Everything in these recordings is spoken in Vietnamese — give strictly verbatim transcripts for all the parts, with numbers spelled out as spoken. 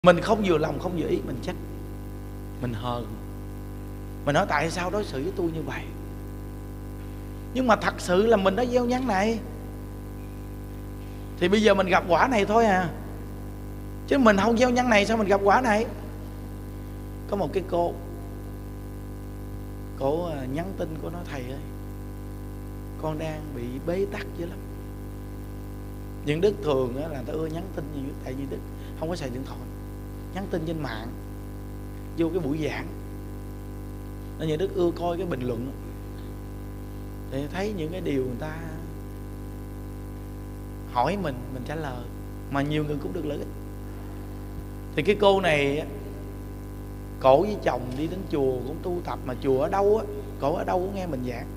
Mình không vừa lòng, không vừa ý, mình trách, mình hờn, mình nói tại sao đối xử với tôi như vậy. Nhưng mà thật sự là mình đã gieo nhắn này, thì bây giờ mình gặp quả này thôi à. Chứ mình không gieo nhắn này sao mình gặp quả này. Có một cái cô, cô nhắn tin, cô nói thầy ơi, con đang bị bế tắc dữ lắm. Những Đức thường là tôi ưa nhắn tin nhiều, tại vì Đức không có xài điện thoại, nhắn tin trên mạng vô cái buổi giảng, nên những Đức ưa coi cái bình luận để thấy những cái điều người ta hỏi mình, mình trả lời, mà nhiều người cũng được lợi ích. Thì cái cô này, cổ với chồng đi đến chùa cũng tu tập, mà chùa ở đâu á, cổ ở đâu cũng nghe mình giảng.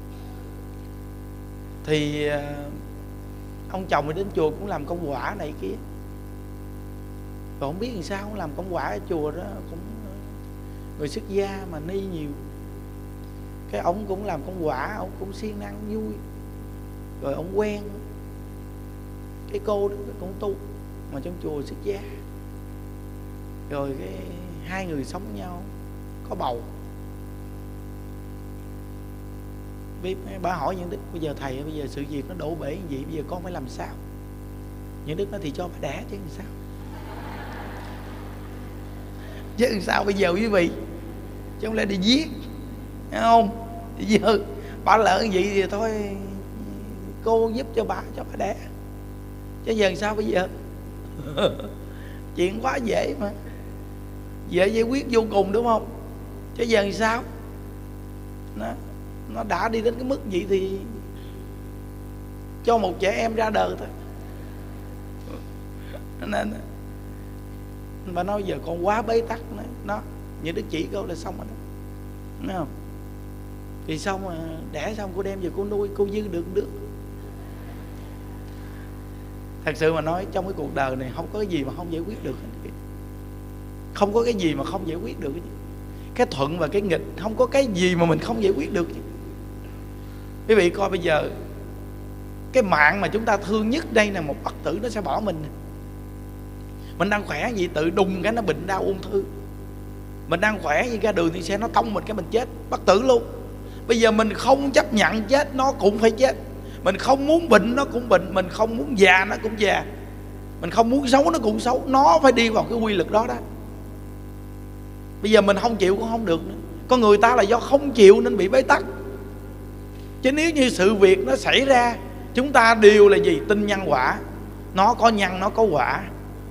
Thì ông chồng đi đến chùa cũng làm công quả này kia, còn không biết làm sao cũng làm công quả ở chùa đó, cũng người xuất gia mà ni nhiều. Cái ông cũng làm công quả, ông cũng siêng năng vui. Rồi ông quen cái cô đó cũng tu mà trong chùa xuất gia. Rồi cái hai người sống với nhau, có bầu. Bà hỏi những Đức, bây giờ thầy, bây giờ sự việc nó đổ bể gì, bây giờ con phải làm sao? Những Đức nói thì cho bà đẻ chứ làm sao. Chứ làm sao bây giờ quý vị, chứ không lẽ đi giết, thấy không? Bây giờ bà lỡ vậy thì thôi, cô giúp cho bà, cho bà đẻ. Chứ giờ làm sao bây giờ? Chuyện quá dễ mà, dễ giải quyết vô cùng, đúng không? Chứ giờ làm sao? Nó, nó đã đi đến cái mức vậy thì cho một trẻ em ra đời thôi. Nên bà nói giờ con quá bế tắc nó, nó những đứa chỉ câu là xong rồi đó, thấy không? Thì xong mà đẻ xong cô đem về cô nuôi, cô dư được đứa. Thật sự mà nói, trong cái cuộc đời này không có cái gì mà không giải quyết được, không có cái gì mà không giải quyết được. Cái thuận và cái nghịch, không có cái gì mà mình không giải quyết được. Quý vị coi bây giờ, cái mạng mà chúng ta thương nhất đây là một bất tử, nó sẽ bỏ mình. Mình đang khỏe gì tự đùng cái nó bệnh đau ung thư. Mình đang khỏe gì ra đường thì xe nó tông mình cái mình chết, bất tử luôn. Bây giờ mình không chấp nhận chết, nó cũng phải chết. Mình không muốn bệnh, nó cũng bệnh. Mình không muốn già, nó cũng già. Mình không muốn xấu, nó cũng xấu. Nó phải đi vào cái quy luật đó đó. Bây giờ mình không chịu cũng không được nữa. Con người ta là do không chịu nên bị bế tắc. Chứ nếu như sự việc nó xảy ra, chúng ta đều là gì? Tin nhân quả. Nó có nhân, nó có quả.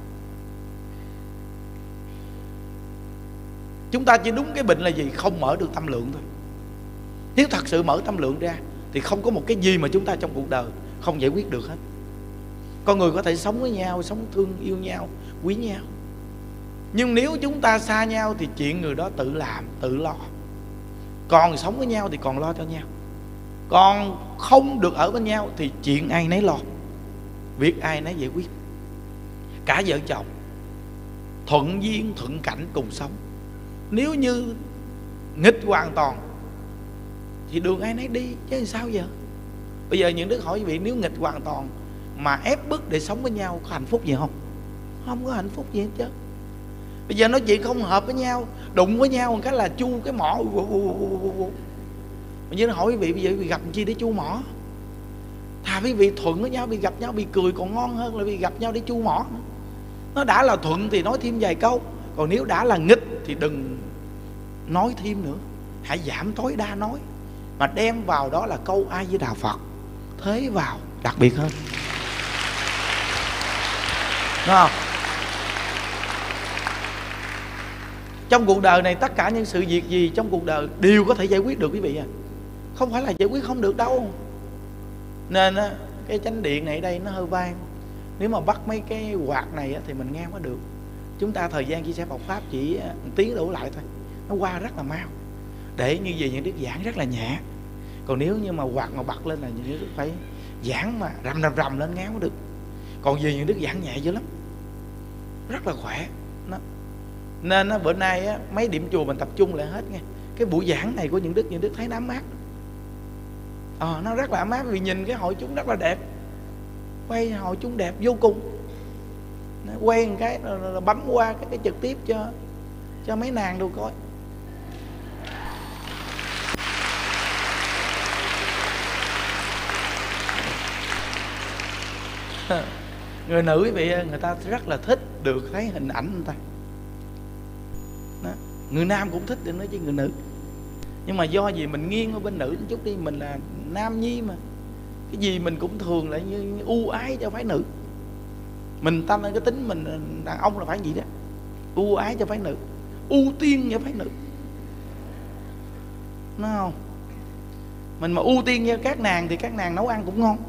Chúng ta chỉ đúng cái bệnh là gì? Không mở được tâm lượng thôi. Nếu thật sự mở tâm lượng ra thì không có một cái gì mà chúng ta trong cuộc đời không giải quyết được hết. Con người có thể sống với nhau, sống thương yêu nhau, quý nhau. Nhưng nếu chúng ta xa nhau thì chuyện người đó tự làm, tự lo. Còn sống với nhau thì còn lo cho nhau. Còn không được ở bên nhau thì chuyện ai nấy lo, việc ai nấy giải quyết. Cả vợ chồng thuận duyên thuận cảnh cùng sống. Nếu như nghịch hoàn toàn thì đường ai nấy đi, chứ sao giờ? Bây giờ những Đức hỏi quý vị, nếu nghịch hoàn toàn mà ép bức để sống với nhau, có hạnh phúc gì không? Không có hạnh phúc gì hết chứ. Bây giờ nói chuyện không hợp với nhau, đụng với nhau một cái là chu cái mỏ. Bây giờ nó hỏi quý vị, bây giờ quý vị gặp chi để chu mỏ? Thà quý vị thuận với nhau, bị gặp nhau bị cười còn ngon hơn là bị gặp nhau để chu mỏ. Nó đã là thuận thì nói thêm vài câu, còn nếu đã là nghịch thì đừng nói thêm nữa. Hãy giảm tối đa nói, mà đem vào đó là câu A Di Đà Phật, thế vào đặc biệt hơn, đúng không? Trong cuộc đời này tất cả những sự việc gì trong cuộc đời đều có thể giải quyết được quý vị à. Không phải là giải quyết không được đâu. Nên á, cái chánh điện này đây nó hơi vang. Nếu mà bắt mấy cái quạt này á, thì mình nghe có được. Chúng ta thời gian chia sẻ Phật Pháp chỉ một tiếng đổ lại thôi, nó qua rất là mau. Để như vậy những Đức giảng rất là nhẹ. Còn nếu như mà quạt mà bật lên là những Đức phải giảng mà rầm rầm rầm lên ngáo được. Còn vì những Đức giảng nhẹ dữ lắm, rất là khỏe đó. Nên á, bữa nay á, mấy điểm chùa mình tập trung lại hết nghe. Cái buổi giảng này của những Đức, những Đức thấy nó ấm áp. Ờ, nó rất là ấm áp vì nhìn cái hội chúng rất là đẹp. Quay hội chúng đẹp vô cùng. Quay một cái rồi bấm qua cái, cái trực tiếp cho cho mấy nàng đâu coi. Người nữ quý vị, người ta rất là thích được thấy hình ảnh người ta đó. Người nam cũng thích được nói chứ người nữ. Nhưng mà do gì mình nghiêng ở bên nữ một chút đi, mình là nam nhi mà, cái gì mình cũng thường lại như, như ưu ái cho phái nữ. Mình ta lên cái tính mình đàn ông là phải gì đó, ưu ái cho phái nữ, ưu tiên cho phái nữ, đúng không? Mình mà ưu tiên cho các nàng thì các nàng nấu ăn cũng ngon.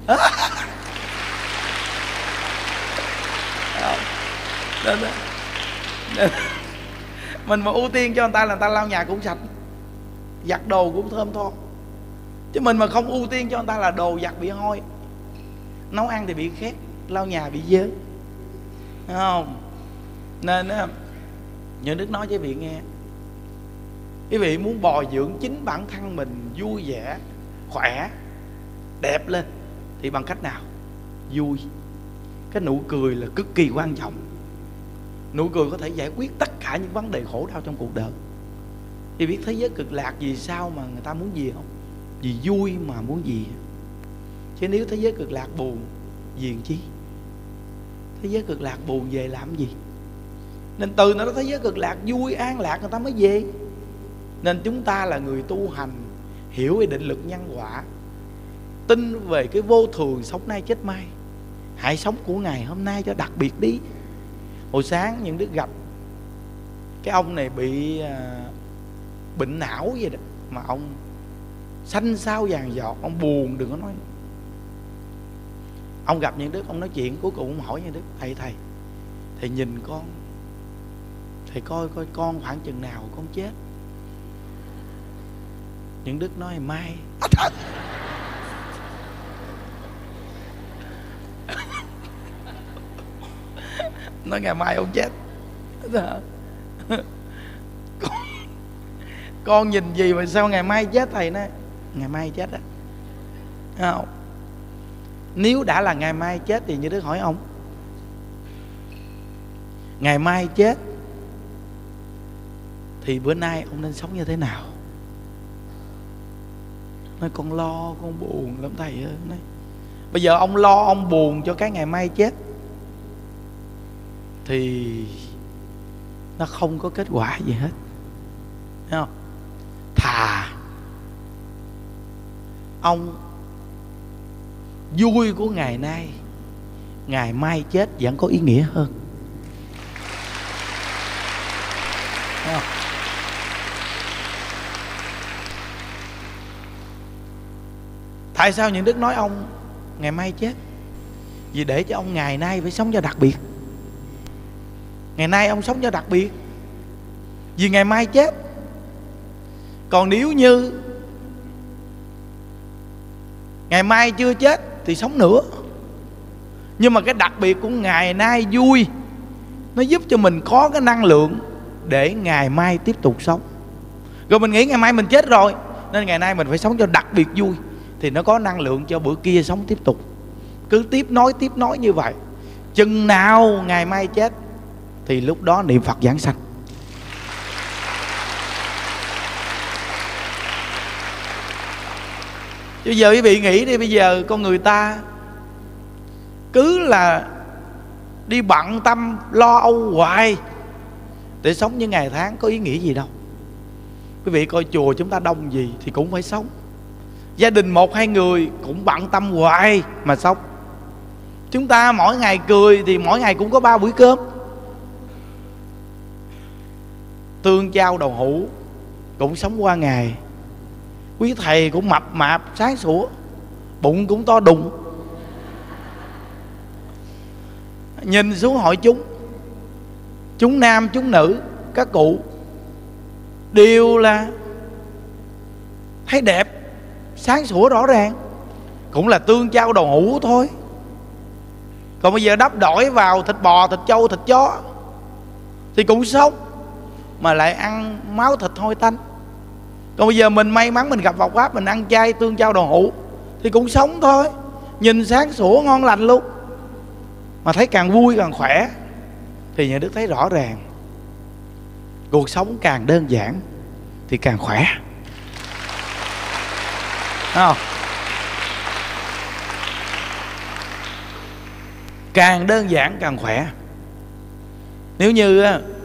Nên, nên, mình mà ưu tiên cho người ta là người ta lau nhà cũng sạch, giặt đồ cũng thơm tho. Chứ mình mà không ưu tiên cho người ta là đồ giặt bị hôi, nấu ăn thì bị khét, lau nhà bị dơ, đúng không? Nên á, Những Đức nói với quý vị nghe, quý vị muốn bồi dưỡng chính bản thân mình vui vẻ, khỏe, đẹp lên thì bằng cách nào? Vui. Cái nụ cười là cực kỳ quan trọng. Nụ cười có thể giải quyết tất cả những vấn đề khổ đau trong cuộc đời. Thì biết thế giới cực lạc vì sao mà người ta muốn gì không? Vì vui mà muốn gì. Chứ nếu thế giới cực lạc buồn, gì làm chi? Thế giới cực lạc buồn về làm gì? Nên từ nó thế giới cực lạc vui an lạc người ta mới về. Nên chúng ta là người tu hành, hiểu về định lực nhân quả, tin về cái vô thường sống nay chết mai. Hãy sống của ngày hôm nay cho đặc biệt đi. Hồi sáng Những Đức gặp cái ông này bị à, bệnh não vậy đó, mà ông xanh xao vàng giọt, ông buồn đừng có nói. Ông gặp Những Đức, ông nói chuyện, cuối cùng ông hỏi Những Đức: Thầy thầy Thầy nhìn con, thầy coi coi con khoảng chừng nào con chết. Những Đức nói: Mai. Nói ngày mai ông chết. con, con nhìn gì mà sao ngày mai chết? Thầy nói ngày mai chết á, không? Nếu đã là ngày mai chết thì Như Đức hỏi ông, ngày mai chết thì bữa nay ông nên sống như thế nào? Nói con lo, con buồn lắm thầy ơi. Nói, bây giờ ông lo, ông buồn cho cái ngày mai chết thì nó không có kết quả gì hết, thấy không? Thà ông vui của ngày nay, ngày mai chết vẫn có ý nghĩa hơn, thấy không? Tại sao Những Đức nói ông ngày mai chết? Vì để cho ông ngày nay phải sống cho đặc biệt. Ngày nay ông sống cho đặc biệt, vì ngày mai chết. Còn nếu như ngày mai chưa chết thì sống nữa. Nhưng mà cái đặc biệt của ngày nay vui, nó giúp cho mình có cái năng lượng để ngày mai tiếp tục sống. Rồi mình nghĩ ngày mai mình chết rồi, nên ngày nay mình phải sống cho đặc biệt vui, thì nó có năng lượng cho bữa kia sống tiếp tục. Cứ tiếp nối tiếp nối như vậy, chừng nào ngày mai chết thì lúc đó niệm Phật giảng sanh. Bây giờ quý vị nghĩ đi, bây giờ con người ta cứ là đi bận tâm lo âu hoài để sống như ngày tháng, có ý nghĩa gì đâu. Quý vị coi chùa chúng ta đông gì thì cũng phải sống. Gia đình một hai người cũng bận tâm hoài mà sống. Chúng ta mỗi ngày cười thì mỗi ngày cũng có ba buổi cơm. Tương chao đậu hũ cũng sống qua ngày. Quý thầy cũng mập mạp sáng sủa, bụng cũng to đùng. Nhìn xuống hội chúng, chúng nam chúng nữ, các cụ đều là thấy đẹp, sáng sủa rõ ràng. Cũng là tương chao đậu hũ thôi. Còn bây giờ đắp đổi vào thịt bò, thịt trâu, thịt chó thì cũng sống, mà lại ăn máu thịt hôi tanh. Còn bây giờ mình may mắn mình gặp Phật Pháp, mình ăn chay tương chao đậu hũ thì cũng sống thôi, nhìn sáng sủa ngon lành luôn. mà thấy càng vui càng khỏe, thì nhà Đức thấy rõ ràng cuộc sống càng đơn giản thì càng khỏe. Thấy không? Càng đơn giản càng khỏe. Nếu như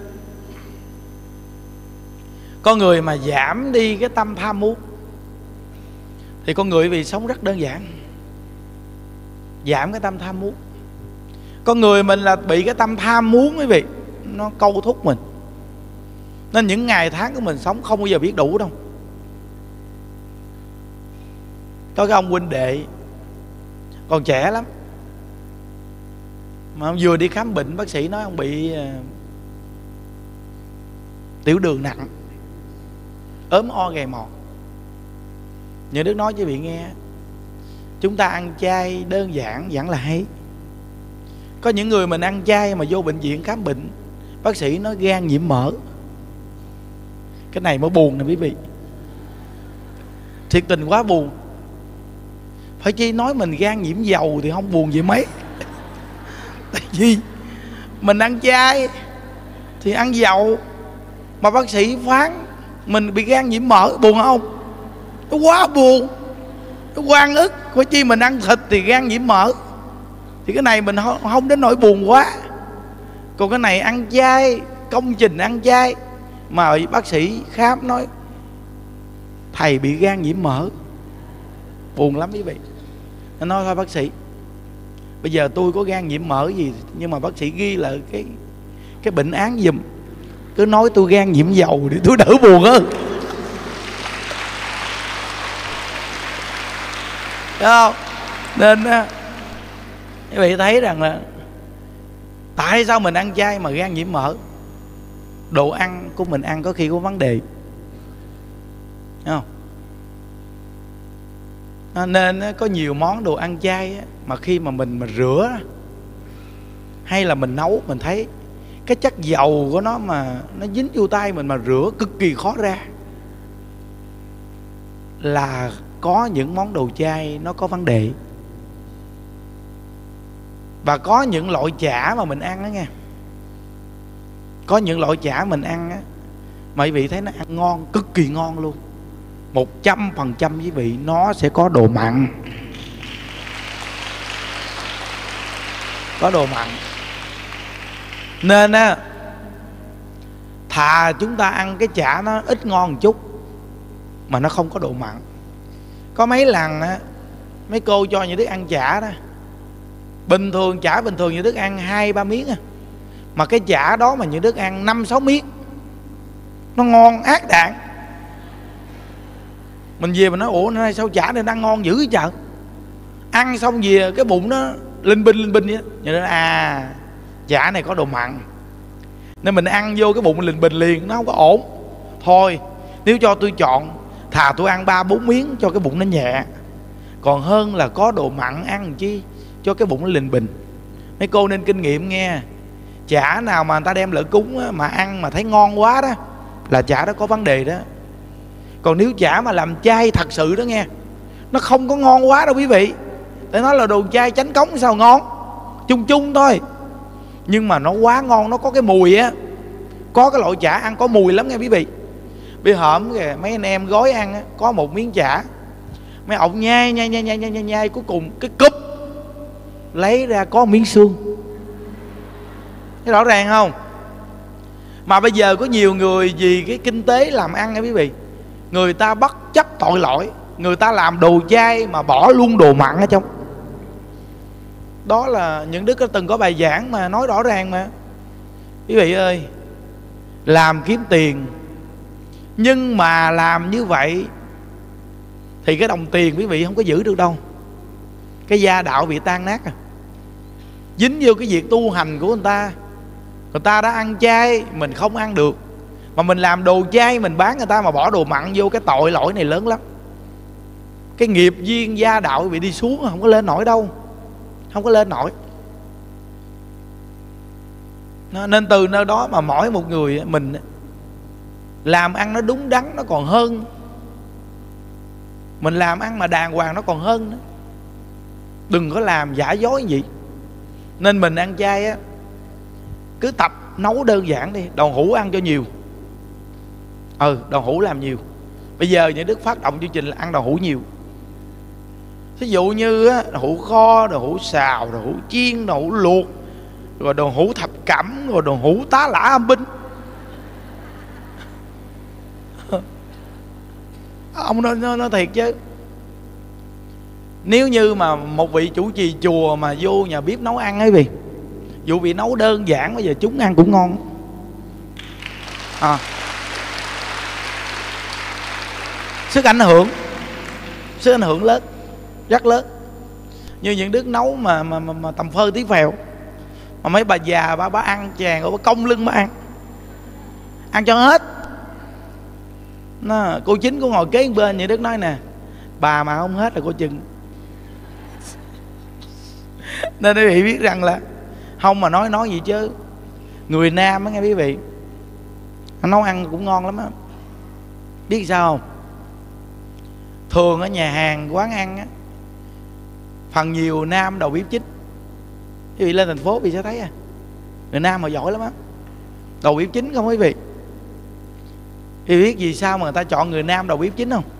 con người mà giảm đi cái tâm tham muốn thì con người vì sống rất đơn giản. Giảm cái tâm tham muốn. Con người mình là bị cái tâm tham muốn quý vị, nó câu thúc mình, nên những ngày tháng của mình sống không bao giờ biết đủ đâu. Có cái ông huynh đệ còn trẻ lắm, mà ông vừa đi khám bệnh, bác sĩ nói ông bị uh, tiểu đường nặng, ốm o gầy mòn. Nhà Đức nói cho vị nghe, chúng ta ăn chay đơn giản vẫn là hay. Có những người mình ăn chay mà vô bệnh viện khám bệnh, bác sĩ nói gan nhiễm mỡ. Cái này mới buồn nè quý vị, thiệt tình quá buồn. Phải chi nói mình gan nhiễm dầu thì không buồn gì mấy. Tại vì mình ăn chay thì ăn dầu, mà bác sĩ phán mình bị gan nhiễm mỡ, buồn không? Nó quá buồn, nó oan ức. Phải chi mình ăn thịt thì gan nhiễm mỡ, thì cái này mình không đến nỗi buồn quá. Còn cái này ăn chay, công trình ăn chay, mà bác sĩ khám nói thầy bị gan nhiễm mỡ, buồn lắm quý vị. Nó nói thôi bác sĩ, bây giờ tôi có gan nhiễm mỡ gì, nhưng mà bác sĩ ghi là cái cái bệnh án giùm, cứ nói tôi gan nhiễm dầu để tôi đỡ buồn hơn. Thấy không? Nên quý vị thấy rằng là tại sao mình ăn chay mà gan nhiễm mỡ? Đồ ăn của mình ăn có khi có vấn đề. Thấy không? Nên có nhiều món đồ ăn chay mà khi mà mình mà rửa hay là mình nấu, mình thấy cái chất dầu của nó mà nó dính vô tay mình mà rửa cực kỳ khó ra, là có những món đồ chay nó có vấn đề. Và có những loại chả mà mình ăn đó nghe, có những loại chả mình ăn á, mà quý vị thấy nó ăn ngon, cực kỳ ngon luôn, một trăm phần trăm quý vị, nó sẽ có độ mặn. Có độ mặn. Nên á, thà chúng ta ăn cái chả nó ít ngon một chút mà nó không có độ mặn. Có mấy lần á, mấy cô cho Như Đức ăn chả đó, bình thường chả bình thường Như Đức ăn hai ba miếng à, mà cái chả đó mà Như Đức ăn năm sáu miếng, nó ngon ác đạn. Mình về mình nói ủa nay sao chả này đang ngon dữ chợ. Ăn xong về cái bụng nó linh binh linh binh vậy. Như Đức à, chả này có độ mặn, nên mình ăn vô cái bụng linh bình liền, nó không có ổn. Thôi nếu cho tôi chọn, thà tôi ăn ba bốn miếng cho cái bụng nó nhẹ, còn hơn là có độ mặn ăn làm chi cho cái bụng nó linh bình. Mấy cô nên kinh nghiệm nghe, chả nào mà người ta đem lỡ cúng á, mà ăn mà thấy ngon quá đó là chả đó có vấn đề đó. Còn nếu chả mà làm chay thật sự đó nghe, nó không có ngon quá đâu quý vị. Để nói là đồ chay chánh cống sao ngon, chung chung thôi, nhưng mà nó quá ngon, nó có cái mùi á. Có cái loại chả ăn có mùi lắm nghe quý vị. Bây hổm kìa, mấy anh em gói ăn á, có một miếng chả, mấy ổng nhai nhai nhai nhai nhai nhai, nhai cuối cùng cái cúp lấy ra có miếng xương. Thấy rõ ràng không? Mà bây giờ có nhiều người vì cái kinh tế làm ăn nha quý vị, người ta bất chấp tội lỗi, người ta làm đồ chay mà bỏ luôn đồ mặn ở trong. Đó là những Đức có từng có bài giảng mà nói rõ ràng mà. Quý vị ơi, làm kiếm tiền, nhưng mà làm như vậy thì cái đồng tiền quý vị không có giữ được đâu. Cái gia đạo bị tan nát à. Dính vô cái việc tu hành của người ta. Người ta đã ăn chay, mình không ăn được, mà mình làm đồ chay mình bán người ta mà bỏ đồ mặn vô, cái tội lỗi này lớn lắm. Cái nghiệp duyên gia đạo bị đi xuống, không có lên nổi đâu. Không có lên nổi. Nên từ nơi đó mà mỗi một người mình làm ăn nó đúng đắn nó còn hơn. Mình làm ăn mà đàng hoàng nó còn hơn nữa. Đừng có làm giả dối gì. Nên mình ăn chay á, cứ tập nấu đơn giản đi. Đậu hũ ăn cho nhiều. Ừ, đậu hũ làm nhiều. Bây giờ những Đức phát động chương trình là ăn đậu hũ nhiều. Ví dụ như á, đậu hũ kho, đậu hũ xào, đậu hũ chiên, đậu hũ luộc, rồi đậu hũ thập cẩm, rồi đậu hũ tá lả âm binh. Ông nói, nói, nói thiệt chứ, nếu như mà một vị chủ trì chùa mà vô nhà bếp nấu ăn ấy vì dù bị nấu đơn giản bây giờ chúng ăn cũng ngon à. Sức ảnh hưởng, sức ảnh hưởng lớn, rất lớn. Như những Đức nấu mà mà, mà, mà tầm phơ tí phèo, mà mấy bà già bà, bà ăn chàng, bà cong lưng bà ăn, ăn cho hết. Nó, cô Chính cô ngồi kế bên, như Đức nói nè, bà mà không hết là cô chừng. Nên quý vị biết rằng là không mà nói nói gì chứ người Nam á nghe quý vị, nó nấu ăn cũng ngon lắm á. Biết sao không? Thường ở nhà hàng quán ăn á, phần nhiều Nam đầu bếp chính. Quý vị lên thành phố thì sẽ thấy à, người Nam mà giỏi lắm á, đầu bếp chính không quý vị. Quý vị biết vì sao mà người ta chọn người Nam đầu bếp chính không?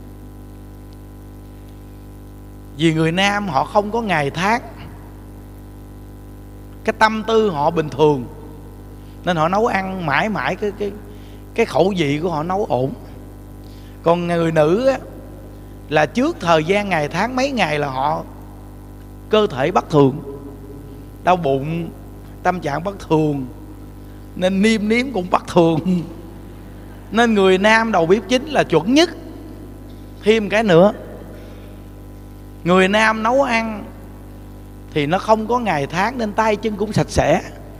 Vì người Nam họ không có ngày tháng, cái tâm tư họ bình thường, nên họ nấu ăn mãi mãi cái cái cái khẩu vị của họ nấu ổn. Còn người nữ á, là trước thời gian ngày tháng mấy ngày là họ cơ thể bất thường, đau bụng, tâm trạng bất thường, nên niêm nếm cũng bất thường. Nên người Nam đầu bếp chính là chuẩn nhất. Thêm cái nữa, người Nam nấu ăn thì nó không có ngày tháng nên tay chân cũng sạch sẽ.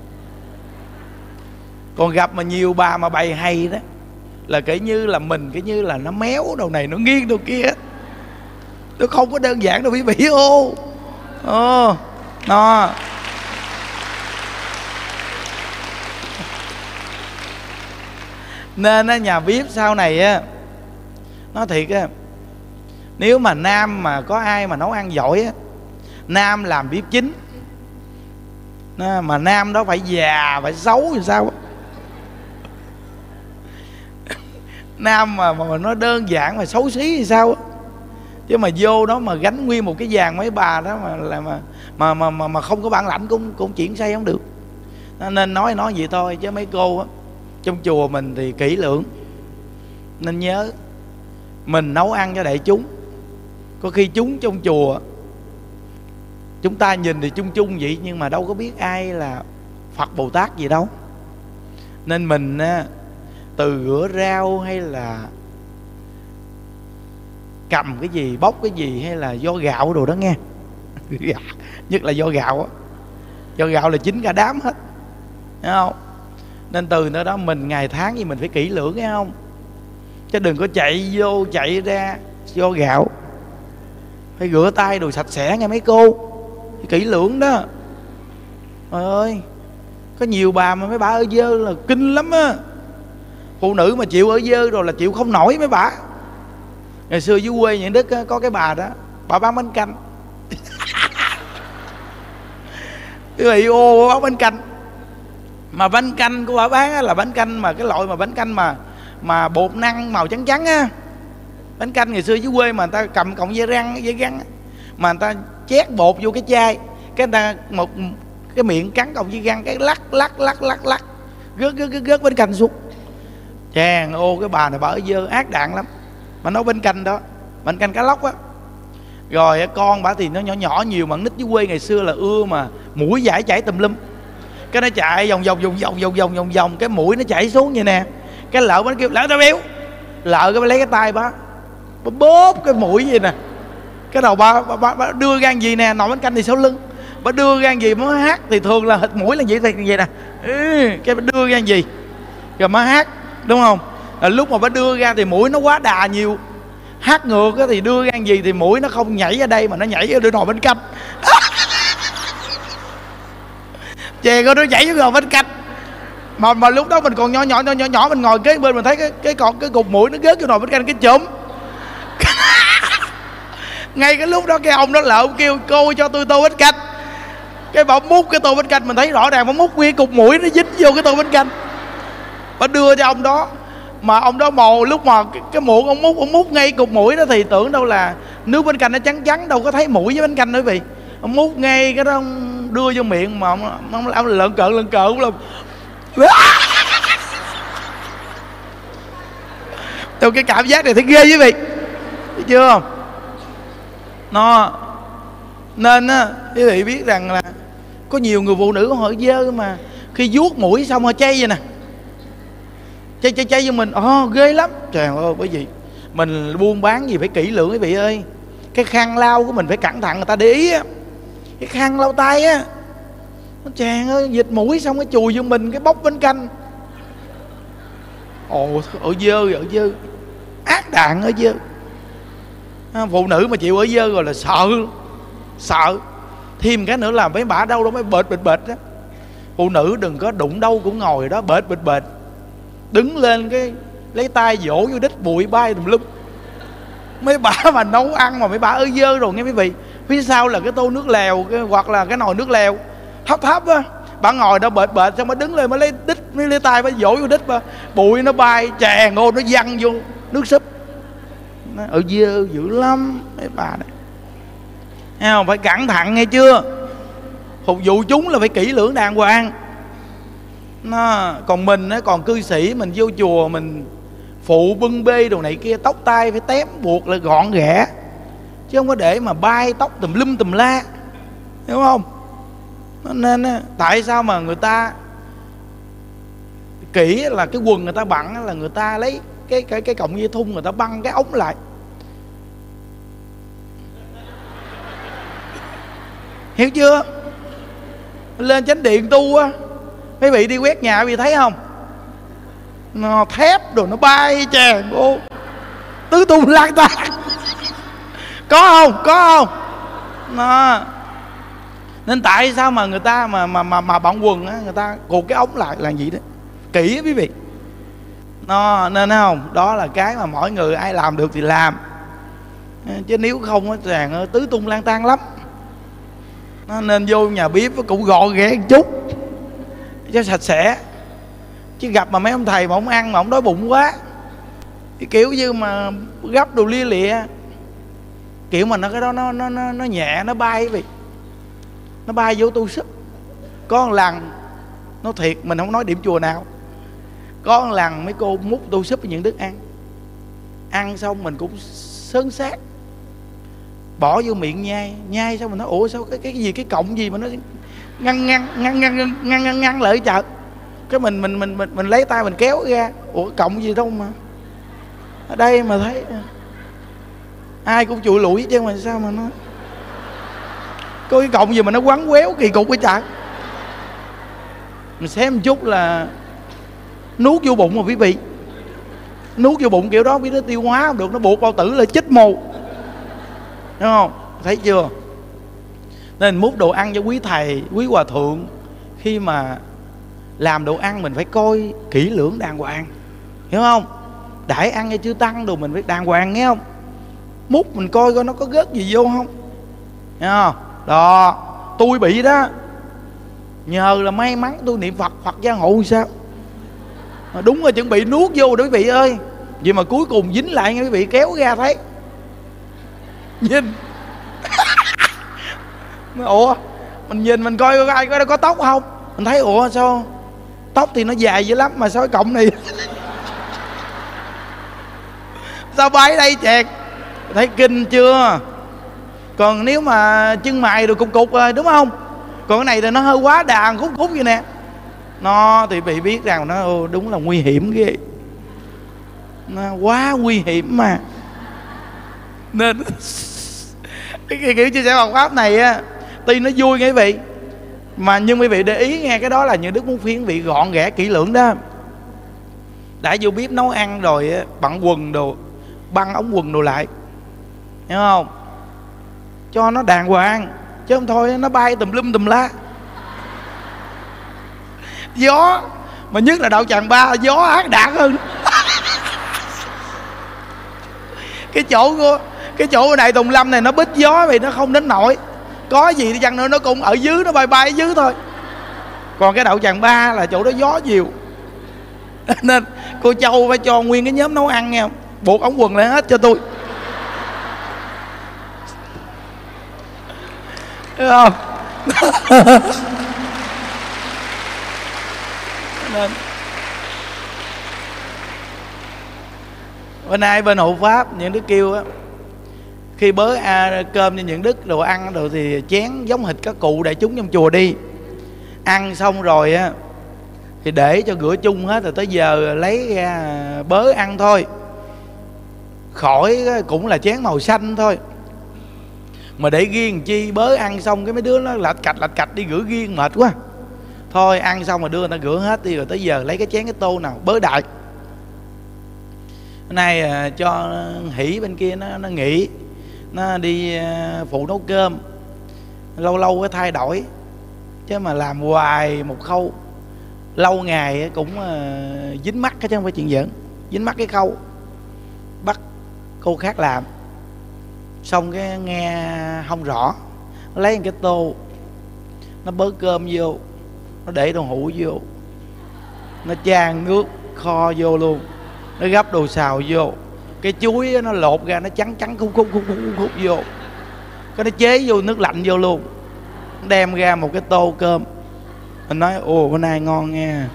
Còn gặp mà nhiều bà mà bày hay đó là kể như là mình, kể như là nó méo đầu này, nó nghiêng đầu kia. Nó không có đơn giản đâu quý vị ô. Ồ, nó nên á, nhà bếp sau này á, nói thiệt á, nếu mà Nam mà có ai mà nấu ăn giỏi á, Nam làm bếp chính, mà Nam đó phải già, phải xấu thì sao á. Nam mà, mà nó đơn giản mà xấu xí thì sao á. Chứ mà vô đó mà gánh nguyên một cái dàn mấy bà đó mà là mà mà mà mà, mà không có bản lãnh cũng cũng chuyển xây không được. Nên nói nói vậy thôi, chứ mấy cô á trong chùa mình thì kỹ lưỡng. Nên nhớ mình nấu ăn cho đại chúng. Có khi chúng trong chùa chúng ta nhìn thì chung chung vậy, nhưng mà đâu có biết ai là Phật Bồ Tát gì đâu. Nên mình á, từ rửa rau hay là cầm cái gì, bóc cái gì, hay là do gạo đồ đó nghe. Nhất là do gạo á, do gạo là chính cả đám hết, thấy không? Nên từ nơi đó mình ngày tháng gì mình phải kỹ lưỡng, nghe không? Chứ đừng có chạy vô chạy ra do gạo. Phải rửa tay đồ sạch sẽ nghe mấy cô, phải kỹ lưỡng đó. Trời ơi, có nhiều bà mà mấy bà ở dơ là kinh lắm á. Phụ nữ mà chịu ở dơ rồi là chịu không nổi mấy bà. Ngày xưa dưới quê những Đức có cái bà đó, bà bán bánh canh. Quý vị ô bán bánh canh, mà bánh canh của bà bán là bánh canh mà cái loại mà bánh canh mà mà bột năng màu trắng trắng á. Bánh canh ngày xưa dưới quê mà người ta cầm cọng dây răng, dây găng mà người ta chét bột vô cái chai, cái người ta một cái miệng cắn cọng dây găng, cái lắc lắc lắc lắc lắc rớt rớt rớt, rớt bánh canh xuống. Chàng ô cái bà này bà ở dơ ác đạn lắm, mà nấu bánh canh đó, bánh canh cá lóc á. Rồi con bà thì nó nhỏ nhỏ nhiều, mà nít dưới quê ngày xưa là ưa mà mũi dãi chảy tùm lum. Cái nó chạy vòng vòng vòng vòng vòng vòng vòng vòng, cái mũi nó chảy xuống vậy nè. Cái lợ nó kêu lợ tao béo, lợ cái bà lấy cái tay bà bà bóp cái mũi vậy nè. Cái đầu bà, bà, bà, bà đưa ra gì nè, nồi bánh canh thì sau lưng bà đưa ra gì mới hát, thì thường là hít mũi là vậy thì vậy nè. Ừ, cái bà đưa ra gì rồi mới hát, đúng không? Rồi lúc mà bà đưa ra thì mũi nó quá đà nhiều, hát ngược thì đưa ra gì thì mũi nó không nhảy ở đây mà nó nhảy ở nồi bánh canh. Chè có nó nhảy vô nồi bánh canh. Mà mà lúc đó mình còn nhỏ nhỏ nhỏ nhỏ nhỏ mình ngồi kế bên mình thấy cái cái còn cái cục mũi nó rớt vô nồi bánh canh cái chùm. Ngay cái lúc đó cái ông đó lợ ông kêu cô cho tôi tô bánh canh. Cái bà múc cái tô bánh canh, mình thấy rõ ràng bà múc nguyên cục mũi nó dính vô cái tô bánh canh, bà đưa cho ông đó. Mà ông đó mồ, lúc mà cái, cái muỗng ông múc, ông múc ngay cục mũi đó thì tưởng đâu là nước bánh canh nó trắng trắng, đâu có thấy mũi với bánh canh nữa vì ông múc ngay cái đó, ông đưa vô miệng mà ông, ông, ông lợn cợn lợn cợn cũng làm theo cái cảm giác này thấy ghê quý vị, thấy chưa? Nó nên á quý vị biết rằng là có nhiều người phụ nữ họ dơ mà khi vuốt mũi xong họ chay vậy nè, chay chay chay cho mình, ồ oh, ghê lắm. Trời ơi, bởi vì mình buôn bán gì phải kỹ lưỡng quý vị ơi. Cái khăn lau của mình phải cẩn thận, người ta để ý á. Cái khăn lau tay á, nó chàng ơi, dịch mũi xong cái chùi vô mình cái bốc bánh canh. Ồ, ở dơ, ở dơ, ác đạn ở dơ. Phụ nữ mà chịu ở dơ rồi là sợ, sợ. Thêm cái nữa là mấy bả đâu đó mới bệt bệt bệt đó. Phụ nữ đừng có đụng đâu cũng ngồi đó bệt bệt bệt, đứng lên cái lấy tay vỗ vô đít bụi bay tùm lum. Mấy bả mà nấu ăn mà mấy bả ở dơ rồi nghe quý vị. Phía sau là cái tô nước lèo cái, hoặc là cái nồi nước lèo thấp thấp á, bà ngồi đó bệt bệt xong mới đứng lên mới lấy đít, mới lấy tay mới vỗ vô đít, bà bụi nó bay tràn ngô, nó văng vô nước súp. Nó ở dơ dữ lắm mấy bà này. Thấy không? Phải cẩn thận nghe chưa? Phục vụ chúng là phải kỹ lưỡng đàng hoàng. Nó, còn mình á, còn cư sĩ mình vô chùa mình phụ bưng bê đồ này kia, tóc tai phải tém buộc là gọn ghẽ, chứ không có để mà bay tóc tùm lum tùm la, hiểu không? Nên á, tại sao mà người ta kỹ là cái quần người ta bận là người ta lấy cái cái cái cọng dây thun người ta băng cái ống lại, hiểu chưa? Lên chánh điện tu á, mấy vị đi quét nhà quý vị thấy không, nó thép đồ nó bay tràn ô tứ tung lang ta có không, có không? Nó. Nên tại sao mà người ta mà mà mà, mà bận quần á, người ta cột cái ống lại là gì đó, kỹ quý vị. Nó nên không, đó là cái mà mỗi người ai làm được thì làm, chứ nếu không á tràn tứ tung lang tan lắm. Nó nên vô nhà bếp cũng gọn ghẽ một chút cho sạch sẽ. Chứ gặp mà mấy ông thầy mà ông ăn mà ông đói bụng quá, cái kiểu như mà gấp đồ lia lịa, kiểu mà nó cái đó nó nó nó, nó nhẹ, nó bay vì nó bay vô tu súp. Có một lần, nó thiệt mình không nói điểm chùa nào, có một lần mấy cô múc tu súp với những thức ăn, ăn xong mình cũng sớn xác bỏ vô miệng nhai, nhai xong mình nói ủa sao cái cái gì, cái cọng gì mà nó ngăn ngăn ngăn ngăn ngăn ngăn ngăn, ngăn lại chợ. Cái mình mình mình mình mình lấy tay mình kéo ra, ủa cọng gì đâu mà ở đây mà thấy ai cũng chùi lủi chứ mà sao mà nó có cái cọng gì mà nó quắn quéo kỳ cục cái chợ. Mình xem một chút là nuốt vô bụng mà quý vị, nuốt vô bụng kiểu đó biết nó tiêu hóa không được, nó buộc bao tử là chích mù, đúng không? Thấy chưa? Nên múc đồ ăn cho quý thầy, quý hòa thượng, khi mà làm đồ ăn mình phải coi kỹ lưỡng đàng hoàng, hiểu không? Đãi ăn hay chưa tăng đồ mình phải đàng hoàng, nghe không? Múc mình coi coi nó có gớt gì vô không, hiểu không? Đó, tôi bị đó, nhờ là may mắn tôi niệm Phật hoặc gia hộ sao, đúng rồi, chuẩn bị nuốt vô đó quý vị ơi. Vậy mà cuối cùng dính lại nghe quý vị, kéo ra thấy nhìn ủa mình nhìn mình coi coi ai có có tóc không, mình thấy ủa sao tóc thì nó dài dữ lắm mà sao cái cọng này sao bay đây chẹt, thấy kinh chưa? Còn nếu mà chân mày rồi cục cục rồi đúng không, còn cái này thì nó hơi quá đà khúc khúc vậy nè, nó thì bị biết rằng nó đúng là nguy hiểm ghê, nó quá nguy hiểm mà. Nên cái kiểu chia sẻ Phật pháp này á, tuy nó vui nghe quý vị, mà nhưng quý vị để ý nghe, cái đó là những đức muốn phiến vị gọn ghẽ kỹ lưỡng đó. Đã vô bếp nấu ăn rồi á, bận quần đồ, băng ống quần đồ lại, hiểu không? Cho nó đàng hoàng, chứ không thôi nó bay tùm lum tùm la. Gió, mà nhất là đạo Tràng Ba, gió ác đạt hơn. Cái chỗ của cái chỗ này Tùng Lâm này nó bít gió vì nó không đến nổi, Có gì đi chăng nữa nó cũng ở dưới, nó bay bay ở dưới thôi. Còn cái đậu Tràng Ba là chỗ đó gió nhiều, nên cô Châu phải cho nguyên cái nhóm nấu ăn nghe, buộc ống quần lại hết cho tôi. Thấy không? Nên bên nay bên hộ pháp những đứa kêu á, khi bớ à, cơm cho những đức đồ ăn đồ thì chén giống hệt các cụ đại chúng trong chùa đi. Ăn xong rồi á thì để cho rửa chung hết, rồi tới giờ lấy ra bớ ăn thôi. Khỏi cũng là chén màu xanh thôi, mà để riêng chi bớ ăn xong cái mấy đứa nó lạch cạch lạch cạch đi rửa riêng mệt quá. Thôi ăn xong mà đưa người ta rửa hết đi, rồi tới giờ lấy cái chén cái tô nào bớ đại. Hôm nay à, cho Hỷ bên kia nó, nó nghỉ, nó đi à, phụ nấu cơm, lâu lâu cái thay đổi, chứ mà làm hoài một khâu lâu ngày cũng à, dính mắt chứ không phải chuyện giỡn. Dính mắt cái khâu bắt cô khác làm, xong cái nghe không rõ, nó lấy một cái tô, nó bớ cơm vô, nó để đồ hũ vô, nó chan nước kho vô luôn, nó gắp đồ xào vô, cái chuối nó lột ra nó trắng trắng khúc khúc khúc khúc khúc vô, cái nó chế vô nước lạnh vô luôn, đem ra một cái tô cơm. Mình nói ồ bữa nay ngon nha.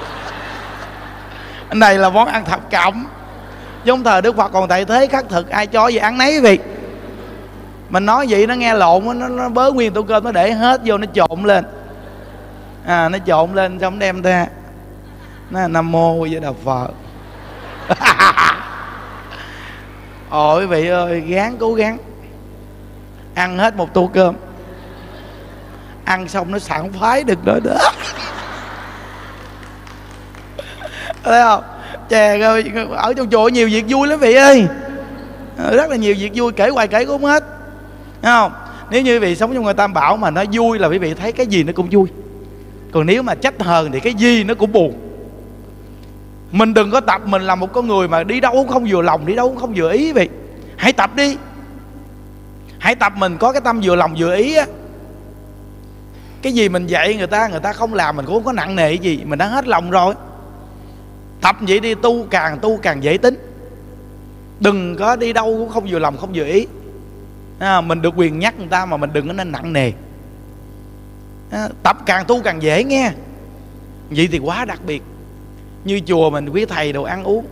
Cái này là món ăn thập cẩm. Giống thời Đức Phật còn tại thế khắc thực, ai cho gì ăn nấy vị. Mình nói vậy nó nghe lộn, nó, nó bớ nguyên tô cơm, nó để hết vô, nó trộn lên, à, nó trộn lên xong đem ra, nó Nam Mô với Đà Phật. Ôi quý vị ơi, gắng cố gắng ăn hết một tô cơm. Ăn xong nó sảng khoái được nữa đó. Thấy không? Chè ở trong chùa nhiều việc vui lắm vị ơi, rất là nhiều việc vui, kể hoài kể cũng không hết. Thấy không? Nếu như quý vị sống trong người Tam Bảo mà nó vui là quý vị thấy cái gì nó cũng vui. Còn nếu mà trách hờn thì cái gì nó cũng buồn. Mình đừng có tập mình là một con người mà đi đâu cũng không vừa lòng, đi đâu cũng không vừa ý vậy. Hãy tập đi. Hãy tập mình có cái tâm vừa lòng vừa ý á. Cái gì mình dạy người ta, người ta không làm mình cũng không có nặng nề gì, mình đã hết lòng rồi. Tập vậy đi, tu càng tu càng dễ tính. Đừng có đi đâu cũng không vừa lòng không vừa ý. À, mình được quyền nhắc người ta mà mình đừng có nên nặng nề. À, tập càng tu càng dễ nghe. Vậy thì quá đặc biệt. Như chùa mình quý thầy đồ ăn uống,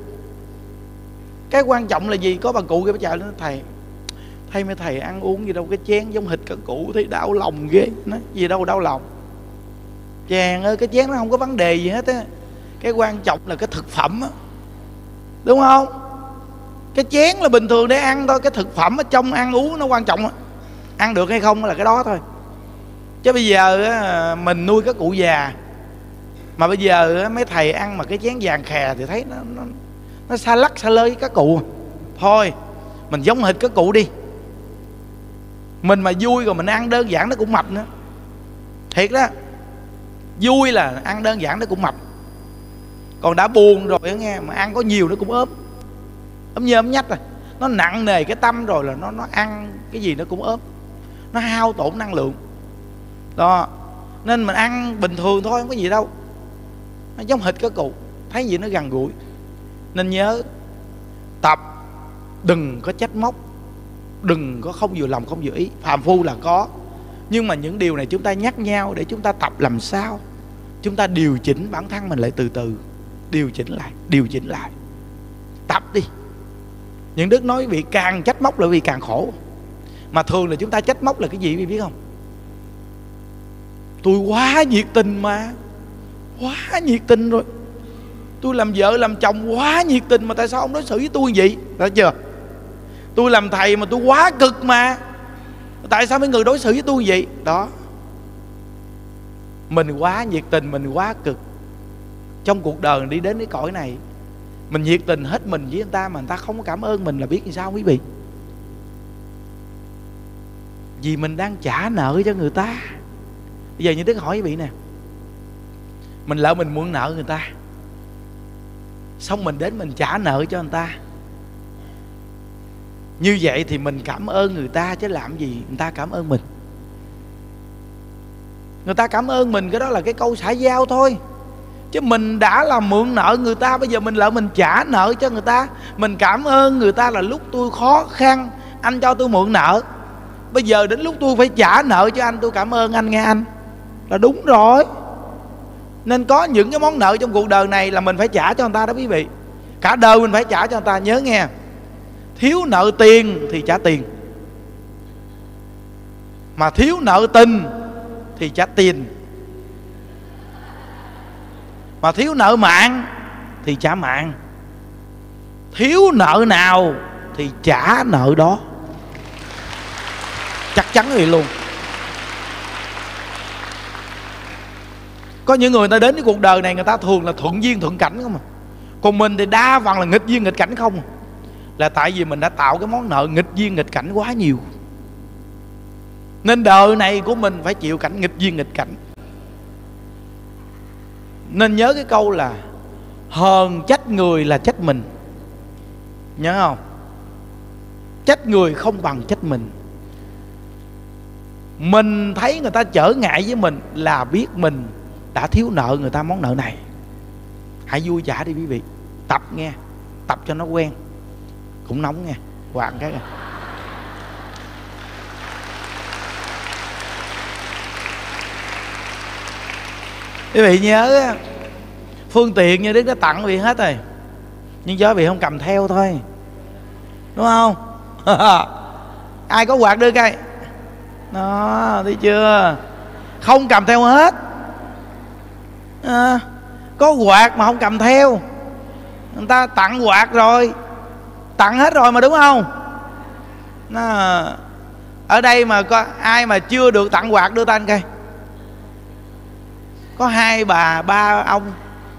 cái quan trọng là gì? Có bà cụ kia bà chào nó, thầy thầy mấy thầy ăn uống gì đâu, cái chén giống hệt các cụ thấy đau lòng ghê. Nói gì đâu đau lòng, chàng ơi cái chén nó không có vấn đề gì hết á. Cái quan trọng là cái thực phẩm á, đúng không? Cái chén là bình thường để ăn thôi, cái thực phẩm ở trong ăn uống nó quan trọng á. Ăn được hay không là cái đó thôi. Chứ bây giờ á, mình nuôi các cụ già mà bây giờ mấy thầy ăn mà cái chén vàng khè thì thấy nó nó, nó xa lắc xa lơi với các cụ. Thôi mình giống hệt các cụ đi. Mình mà vui rồi mình ăn đơn giản nó cũng mập nữa. Thiệt đó, vui là ăn đơn giản nó cũng mập. Còn đã buồn rồi nghe, mà ăn có nhiều nó cũng ốm, ốm nhơ ốm nhách rồi. Nó nặng nề cái tâm rồi là nó nó ăn cái gì nó cũng ốm, nó hao tổn năng lượng đó. Nên mình ăn bình thường thôi, không có gì đâu. Nó giống hệt các cụ, thấy gì nó gần gũi. Nên nhớ tập, đừng có trách móc, đừng có không vừa lòng không vừa ý. Phàm phu là có, nhưng mà những điều này chúng ta nhắc nhau để chúng ta tập làm sao chúng ta điều chỉnh bản thân mình lại, từ từ điều chỉnh lại, điều chỉnh lại. Tập đi. Những đức nói vì càng trách móc là vì càng khổ. Mà thường là chúng ta trách móc là cái gì biết không? Tôi quá nhiệt tình mà, quá nhiệt tình rồi, tôi làm vợ làm chồng quá nhiệt tình mà tại sao ông đối xử với tôi như vậy? Thấy chưa? Tôi làm thầy mà tôi quá cực mà tại sao mấy người đối xử với tôi như vậy? Đó, mình quá nhiệt tình, mình quá cực. Trong cuộc đời đi đến cái cõi này, mình nhiệt tình hết mình với người ta mà người ta không có cảm ơn mình là biết làm sao quý vị? Vì mình đang trả nợ cho người ta. Bây giờ như Đức hỏi quý vị nè, mình lỡ mình muốn nợ người ta, xong mình đến mình trả nợ cho người ta, như vậy thì mình cảm ơn người ta chứ làm gì người ta cảm ơn mình. người ta cảm ơn mình, cái đó là cái câu xã giao thôi. Chứ mình đã là mượn nợ người ta, bây giờ mình lỡ mình trả nợ cho người ta. Mình cảm ơn người ta là lúc tôi khó khăn anh cho tôi mượn nợ, bây giờ đến lúc tôi phải trả nợ cho anh, tôi cảm ơn anh nghe anh, là đúng rồi. Nên có những cái món nợ trong cuộc đời này là mình phải trả cho người ta đó quý vị. Cả đời mình phải trả cho người ta. Nhớ nghe, thiếu nợ tiền thì trả tiền, mà thiếu nợ tình thì trả tiền, mà thiếu nợ mạng thì trả mạng. Thiếu nợ nào thì trả nợ đó, chắc chắn vậy luôn. Có những người, người ta đến với cuộc đời này, người ta thường là thuận duyên thuận cảnh không à. Còn mình thì đa phần là nghịch duyên nghịch cảnh không à. Là tại vì mình đã tạo cái món nợ nghịch duyên nghịch cảnh quá nhiều, nên đời này của mình phải chịu cảnh nghịch duyên nghịch cảnh. Nên nhớ cái câu là hờn trách người là trách mình. Nhớ không? Trách người không bằng trách mình. Mình thấy người ta trở ngại với mình là biết mình đã thiếu nợ người ta món nợ này. Hãy vui trả đi quý vị. Tập nghe, tập cho nó quen. Cũng nóng nghe, quạt cái kìa. Quý vị nhớ, phương tiện như Đức đã tặng quý vị hết rồi, nhưng cho quý vị không cầm theo thôi, đúng không? Ai có quạt đưa cây đó, thấy chưa? Không cầm theo hết à, có quạt mà không cầm theo. Người ta tặng quạt rồi, tặng hết rồi mà, đúng không? Nó, ở đây mà có ai mà chưa được tặng quạt đưa tay coi. Có hai bà ba ông.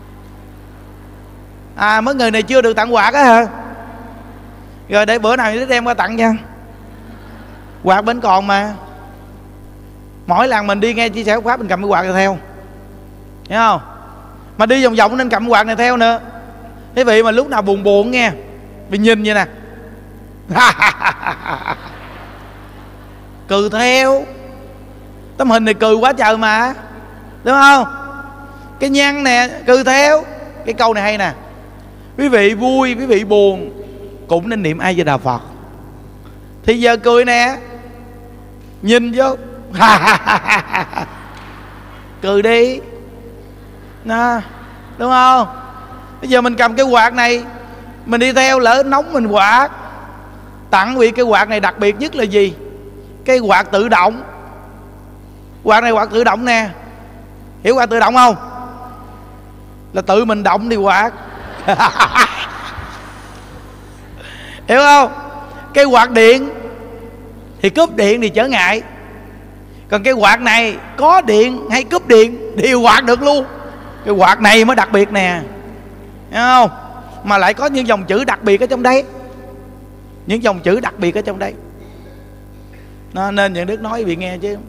À, mấy người này chưa được tặng quạt á hả? Rồi để bữa nào đem qua tặng nha. Quạt bên còn mà. Mỗi lần mình đi nghe chia sẻ pháp mình cầm cái quạt này theo, hiểu không? Mà đi vòng vòng nên cầm cái quạt này theo nữa. Quý vị mà lúc nào buồn buồn nghe, vì nhìn vậy nè cười theo. Tấm hình này cười quá trời mà, đúng không? Cái nhăn nè cười theo. Cái câu này hay nè: quý vị vui, quý vị buồn cũng nên niệm A Di Đà Phật. Thì giờ cười nè, nhìn vô cười đi nè, đúng không? Bây giờ mình cầm cái quạt này, mình đi theo lỡ nóng mình quạt. Tặng vị cái quạt này đặc biệt nhất là gì? Cái quạt tự động. Quạt này quạt tự động nè. Hiểu quạt tự động không? Là tự mình động đi quạt. Hiểu không? Cái quạt điện thì cúp điện thì trở ngại. Còn cái quạt này có điện hay cúp điện đều quạt được luôn. Cái quạt này mới đặc biệt nè, hiểu không? Mà lại có những dòng chữ đặc biệt ở trong đây. Những dòng chữ đặc biệt ở trong đây. Nó nên những Đức nói bị nghe chứ.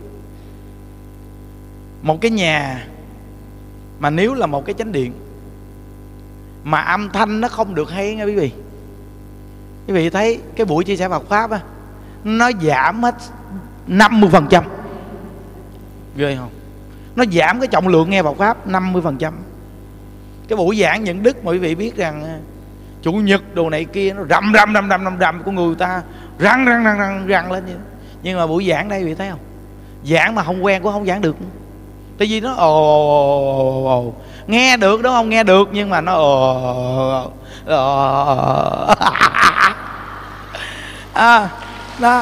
Một cái nhà mà nếu là một cái chánh điện mà âm thanh nó không được hay nghe quý vị. Quý vị thấy cái buổi chia sẻ Phật Pháp á, nó giảm hết năm mươi phần trăm. Ghê không? Nó giảm cái trọng lượng nghe Phật Pháp năm mươi phần trăm. Cái buổi giảng những Đức mà quý vị biết rằng Chủ nhật đồ này kia nó rầm rầm rầm rầm rầm rầm của người ta răng răng răng răng răng lên vậy. Nhưng mà buổi giảng đây quý vị thấy không? Giảng mà không quen cũng không giảng được. Tại vì nó ồ, ồ nghe được đúng không? Nghe được nhưng mà nó ồ, ồ. À, đó.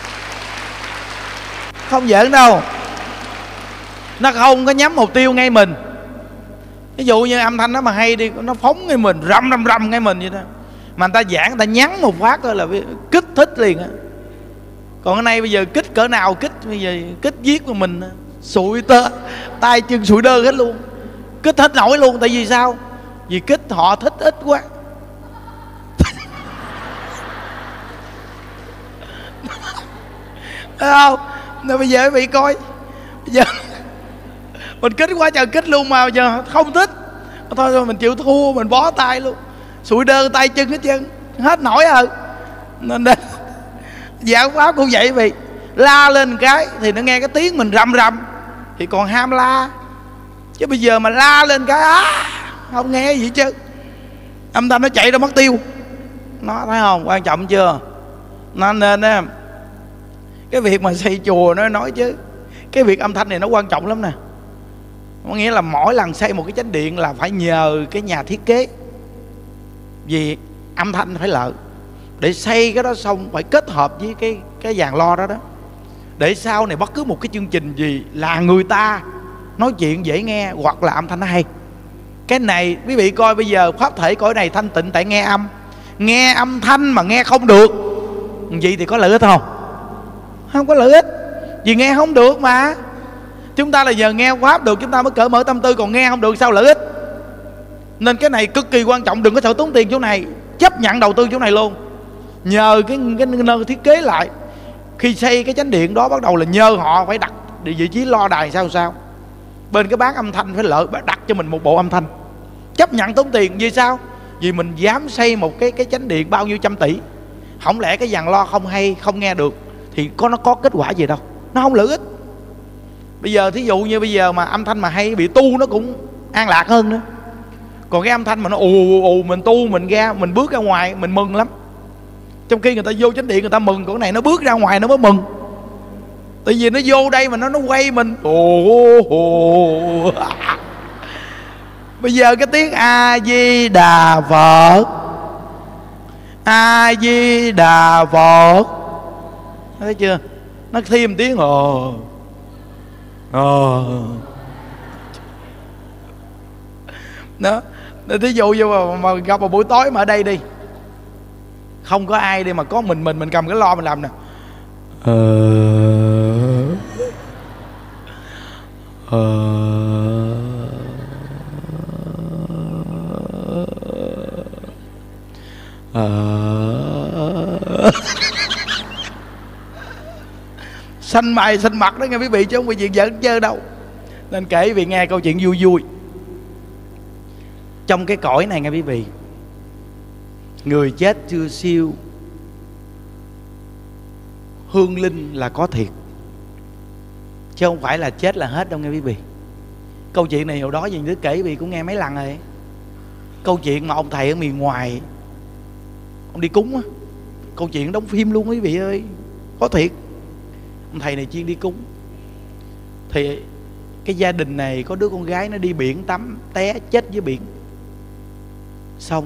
Không giỡn đâu. Nó không có nhắm mục tiêu ngay mình. Ví dụ như âm thanh nó mà hay đi, nó phóng ngay mình, rầm rầm rầm ngay mình vậy đó. Mà người ta giảng, người ta nhắn một phát thôi là kích thích liền á. Còn cái này bây giờ kích cỡ nào kích, bây giờ kích giết của mình sụi tơ, tay chân sụi đơ hết luôn. Kích hết nổi luôn. Tại vì sao? Vì kích họ thích ít quá. Thấy không? Nên bây giờ quý vị coi, bây giờ mình kích quá trời kích luôn mà giờ không thích. Thôi, thôi mình chịu thua, mình bó tay luôn. Sụi đơ tay chân hết chân, hết nổi rồi. Nên đây giảng pháp cũng vậy, vì la lên cái thì nó nghe cái tiếng mình rầm rầm, thì còn ham la. Chứ bây giờ mà la lên cái á, không nghe gì chứ, âm thanh nó chạy ra mất tiêu. Nó thấy không, quan trọng chưa? Nó nên á, cái việc mà xây chùa nó nói chứ cái việc âm thanh này nó quan trọng lắm nè. Có nghĩa là mỗi lần xây một cái chánh điện là phải nhờ cái nhà thiết kế, vì âm thanh phải lợi. Để xây cái đó xong phải kết hợp với cái cái dàn lo đó đó, để sau này bất cứ một cái chương trình gì là người ta nói chuyện dễ nghe hoặc là âm thanh nó hay. Cái này quý vị coi bây giờ pháp thể cõi này thanh tịnh tại nghe âm. Nghe âm thanh mà nghe không được, vậy thì có lợi ích không? Không có lợi ích, vì nghe không được mà. Chúng ta là giờ nghe pháp được chúng ta mới cởi mở tâm tư, còn nghe không được sao lợi ích? Nên cái này cực kỳ quan trọng, đừng có sợ tốn tiền chỗ này, chấp nhận đầu tư chỗ này luôn. Nhờ cái, cái nơi thiết kế lại, khi xây cái chánh điện đó bắt đầu là nhờ họ phải đặt địa vị trí lo đài sao sao. Bên cái bán âm thanh phải lợi đặt cho mình một bộ âm thanh, chấp nhận tốn tiền. Vì sao? Vì mình dám xây một cái cái chánh điện bao nhiêu trăm tỷ, không lẽ cái dàn lo không hay không nghe được thì có nó có kết quả gì đâu, nó không lợi ích. Bây giờ thí dụ như bây giờ mà âm thanh mà hay bị tu nó cũng an lạc hơn nữa. Còn cái âm thanh mà nó ù ù ù mình tu mình ra mình bước ra ngoài mình mừng lắm, trong khi người ta vô chánh điện người ta mừng, còn cái này nó bước ra ngoài nó mới mừng. Tại vì nó vô đây mà nó nó quay mình ồ, ồ. Bây giờ cái tiếng A Di Đà Phật, A Di Đà Phật, thấy chưa? Nó thêm tiếng ồ ồ đó. Thí dụ như mà, mà gặp một buổi tối mà ở đây đi không có ai đi, mà có mình mình mình cầm cái lo mình làm nè, ờ ờ ờ xanh mày xanh mặt đó nghe quý vị, chứ không phải chuyện giỡn chơi đâu. Nên kể quý vị nghe câu chuyện vui vui. Trong cái cõi này nghe quý vị, người chết chưa siêu, hương linh là có thiệt, chứ không phải là chết là hết đâu nghe quý vị. Câu chuyện này hồi đó gì đứa kể quý vị cũng nghe mấy lần rồi. Câu chuyện mà ông thầy ở miền ngoài ông đi cúng á, câu chuyện đóng phim luôn quý vị ơi, có thiệt. Ông thầy này chuyên đi cúng, thì cái gia đình này có đứa con gái nó đi biển tắm té chết dưới biển. Xong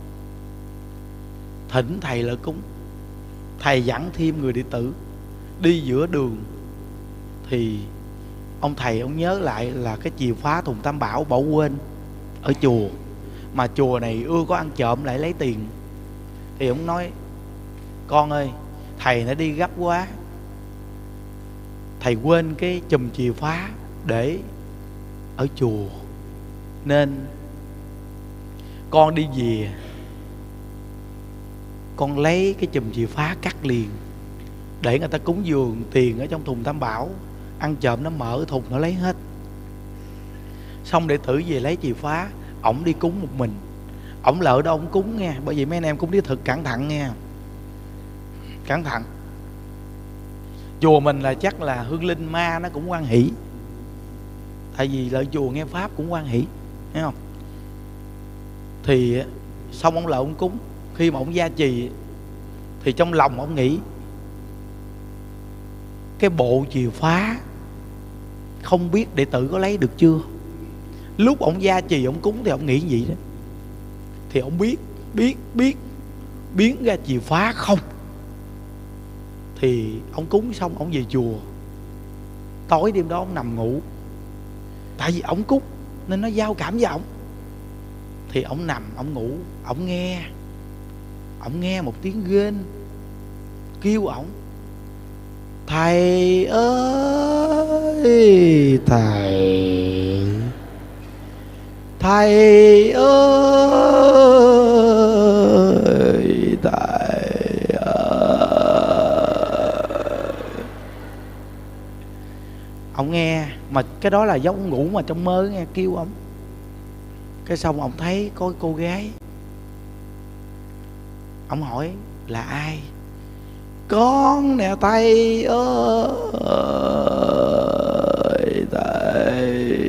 thỉnh thầy lại cúng, thầy dẫn thêm người đệ tử. Đi giữa đường thì ông thầy ông nhớ lại là cái chìa khóa thùng tam bảo bỏ quên ở chùa, mà chùa này ưa có ăn trộm lại lấy tiền. Thì ông nói con ơi, thầy nó đi gấp quá, thầy quên cái chùm chìa khóa để ở chùa, nên con đi về con lấy cái chùm chìa khóa cắt liền, để người ta cúng dường tiền ở trong thùng tam bảo, ăn trộm nó mở thùng nó lấy hết. Xong đệ tử về lấy chìa khóa, ổng đi cúng một mình. Ổng lỡ đâu ổng cúng nghe, bởi vì mấy anh em cúng đi thực cẩn thận nghe, cẩn thận. Chùa mình là chắc là hương linh ma nó cũng hoan hỷ, tại vì lợi chùa nghe pháp cũng hoan hỷ, thấy không? Thì xong ông lỡ ông cúng, khi mà ông gia trì thì trong lòng ông nghĩ cái bộ chìa khóa không biết đệ tử có lấy được chưa. Lúc ông gia trì ông cúng thì ông nghĩ gì đó, thì ông biết biết biết biến ra chìa khóa không. Thì ông cúng xong ông về chùa, tối đêm đó ông nằm ngủ, tại vì ông cúng nên nó giao cảm với ông. Thì ông nằm ông ngủ, ông nghe ông nghe một tiếng rên kêu ổng: thầy ơi thầy, thầy ơi thầy ơi. Ông nghe mà cái đó là giống ông ngủ mà trong mơ nghe kêu ông. Cái xong ông thấy có cô gái, ông hỏi là ai. Con nè thầy ơi thầy.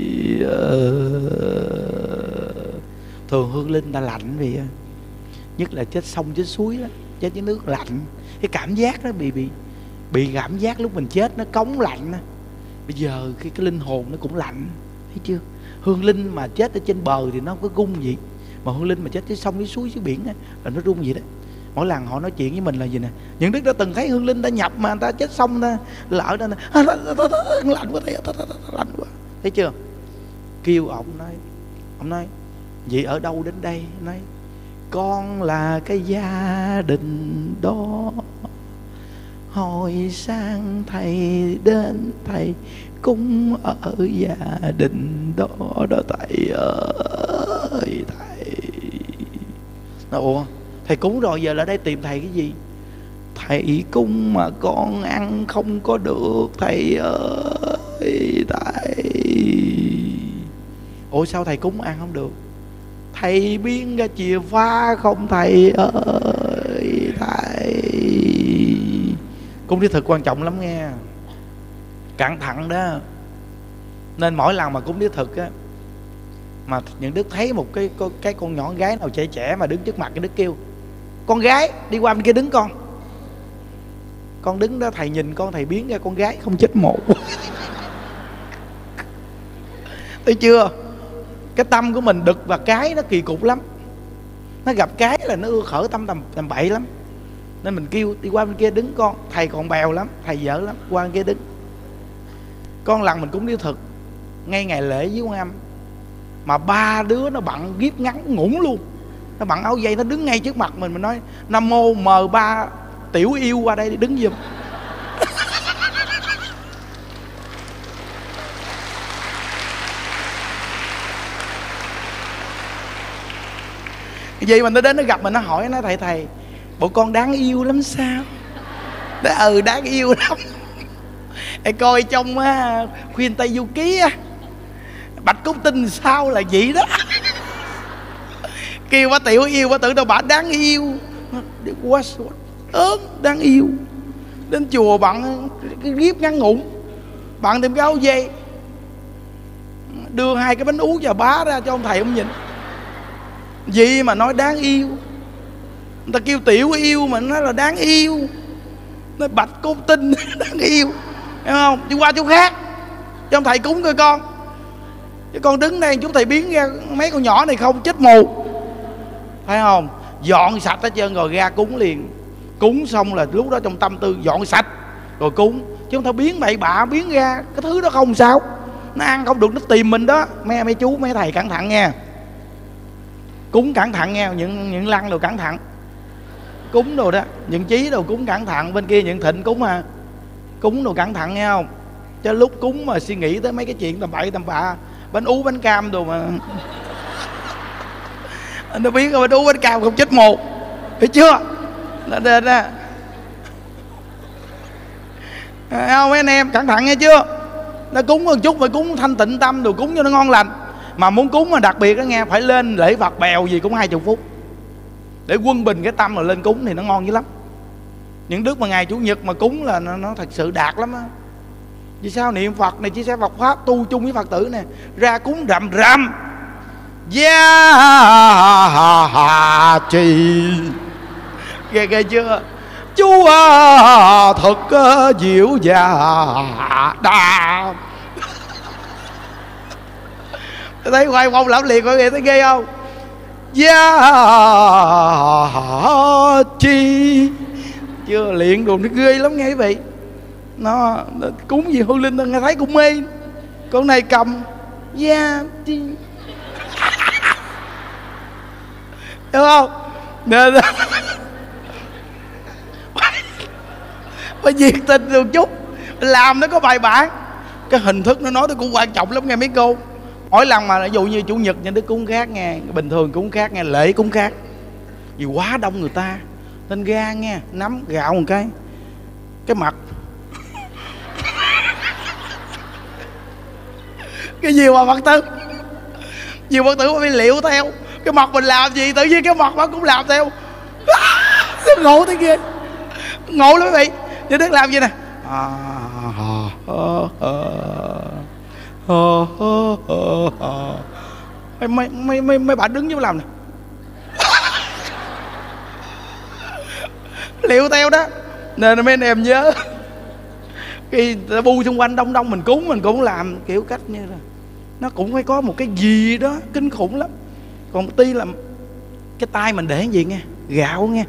Thường hương linh ta lạnh vì nhất là chết sông chết suối đó, chết dưới nước lạnh, cái cảm giác đó bị bị bị cảm giác lúc mình chết nó cống lạnh đó. Bây giờ khi cái linh hồn nó cũng lạnh, thấy chưa? Hương linh mà chết ở trên bờ thì nó không có gung gì, mà hương linh mà chết dưới sông dưới suối dưới biển đó, là nó rung vậy đó. Mỗi lần họ nói chuyện với mình là gì nè, những đức đã từng thấy hương linh ta nhập mà người ta chết xong ta lỡ ra nè, lạnh quá thầy, lạnh quá, thấy chưa? Kêu ổng nói, ông nói vậy ở đâu đến đây? Nói con là cái gia đình đó, hồi sang thầy đến thầy cúng ở gia đình đó đó thầy ơi thầy. Nói ủa thầy cúng rồi giờ lại đây tìm thầy cái gì? Thầy cúng mà con ăn không có được thầy ơi thầy. Ủa sao thầy cúng ăn không được? Thầy biến ra chìa phá không thầy ơi thầy. Cúng thiết thực quan trọng lắm nghe, cẩn thận đó. Nên mỗi lần mà cúng thiết thực á, mà những đức thấy một cái cái con nhỏ gái nào trẻ trẻ mà đứng trước mặt, cái đức kêu con gái đi qua bên kia đứng con. Con đứng đó thầy nhìn con, thầy biến ra con gái không chết một. Thấy chưa? Cái tâm của mình đực và cái nó kỳ cục lắm. Nó gặp cái là nó ưa khởi tâm tầm, tầm bậy lắm. Nên mình kêu đi qua bên kia đứng con. Thầy còn bèo lắm, thầy dở lắm, qua bên kia đứng. Con lần mình cũng đi thực ngay ngày lễ với Quan Âm, mà ba đứa nó bận ghiếp ngắn ngủn luôn, nó bận áo dây, nó đứng ngay trước mặt mình. Mình nói Nam mô mời ba tiểu yêu qua đây đứng giùm. Vậy mà nó đến nó gặp mình, nó hỏi, nó thầy thầy bộ con đáng yêu lắm sao? Nó ừ đáng yêu lắm. Ê, coi trong á, Khuyên Tây Du Ký á, Bạch Cúc Tinh sao là vậy đó. Kêu bà tiểu yêu, bà tưởng đâu bà đáng yêu quá, ớn đáng yêu. Đến chùa bạn cái ghép ngắn ngủn, bạn thêm cái áo dây, đưa hai cái bánh ú và bá ra cho ông thầy ông nhìn. Gì mà nói đáng yêu? Người ta kêu tiểu yêu mà nói là đáng yêu. Nói Bạch Cúc Tinh đáng yêu, hiểu không? Đi qua chỗ khác cho ông thầy cúng coi con. Chứ con đứng đây chú thầy biến ra mấy con nhỏ này không chết mù, phải không? Dọn sạch hết trơn rồi ra cúng liền. Cúng xong là lúc đó trong tâm tư dọn sạch rồi cúng, chứ không thôi biến bậy bạ biến ra cái thứ đó không sao. Nó ăn không được nó tìm mình đó. Mấy mấy chú mấy thầy cẩn thận nha, cúng cẩn thận nha, những những lăng đồ cẩn thận, cúng đồ đó, những chí đồ cúng cẩn thận, bên kia những thịnh cúng à, cúng đồ cẩn thận nghe không? Chứ lúc cúng mà suy nghĩ tới mấy cái chuyện tầm bậy tầm bạ, bánh ú bánh cam đồ mà nó biến ra bánh ú bánh cam không chết một, thấy chưa? Đó, đó, đó. À, không mấy anh em cẩn thận nghe chưa? Nó cúng một chút phải cúng thanh tịnh tâm rồi cúng cho nó ngon lành. Mà muốn cúng mà đặc biệt đó nghe, phải lên lễ Phật bèo gì cũng hai chục phút để quân bình cái tâm rồi lên cúng thì nó ngon dữ lắm. Những đức mà ngày Chủ nhật mà cúng là nó, nó thật sự đạt lắm á. Vì sao? Niệm Phật này chia sẻ Phật Pháp tu chung với Phật tử nè, ra cúng rầm rầm Gia Hà Trì, ghê ghê chưa? Chú thật diệu và đà. Thấy hoài phong lẫm liệt mọi người thấy ghê không? Gia Chi chưa luyện đồ nó ghê lắm nghe quý vị. Nó, nó cúng gì hương linh nó nghe thấy cũng mê. Con này cầm Gia Chi, hiểu không? Nên phải nhiệt tình được chút, làm nó có bài bản. Cái hình thức nó nói nó cũng quan trọng lắm nghe mấy cô. Mỗi lần mà ví dụ như Chủ nhật nhân đức cúng khác nghe, bình thường cúng khác nghe, lễ cúng khác. Vì quá đông người ta nên ra nghe, nắm gạo một cái cái mặt cái gì mà Phật tử, nhiều Phật tử phải liệu theo cái mặt mình làm gì, tự nhiên cái mặt nó cũng làm theo. Nó ngộ thế kia, ngộ lắm quý vị. Nhân đức làm gì nè, à, à, à, à. mấy mấy mấy mấy, mấy bà đứng với làm nè liệu theo đó. Nên mấy anh em nhớ khi ta bu xung quanh đông đông mình cúng, mình cũng làm kiểu cách như là nó cũng phải có một cái gì đó kinh khủng lắm. Còn ti là cái tay mình để cái gì nghe, gạo nghe,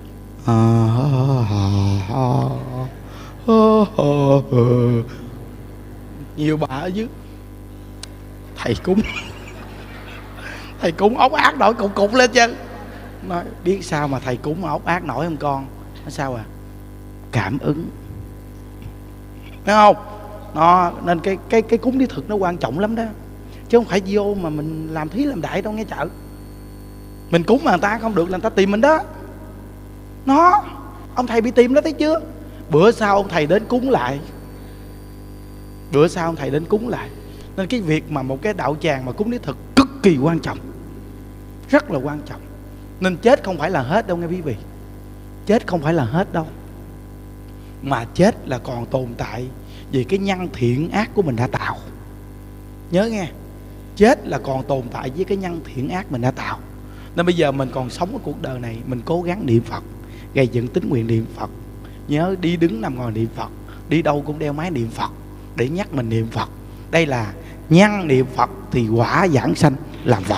nhiều bà ở dưới thầy cúng thầy cúng ốc ác nổi cục cục lên chân. Nói biết sao mà thầy cúng ốc ác nổi không con? Nói sao à? Cảm ứng, thấy không? Nó nên cái cái cái cúng đi thực nó quan trọng lắm đó, chứ không phải vô mà mình làm thí làm đại đâu nghe chợ. Mình cúng mà người ta không được là người ta tìm mình đó. Nó ông thầy bị tìm đó thấy chưa? Bữa sau ông thầy đến cúng lại, bữa sau ông thầy đến cúng lại. Nên cái việc mà một cái đạo tràng mà cúng đi thực cực kỳ quan trọng, rất là quan trọng. Nên chết không phải là hết đâu nghe quý vị. Chết không phải là hết đâu, mà chết là còn tồn tại vì cái nhân thiện ác của mình đã tạo. Nhớ nghe, chết là còn tồn tại với cái nhân thiện ác mình đã tạo. Nên bây giờ mình còn sống ở cuộc đời này, mình cố gắng niệm Phật, gây dựng tín nguyện niệm Phật. Nhớ đi đứng nằm ngồi niệm Phật, đi đâu cũng đeo máy niệm Phật để nhắc mình niệm Phật. Đây là nhân niệm Phật thì quả giảng sanh làm Phật.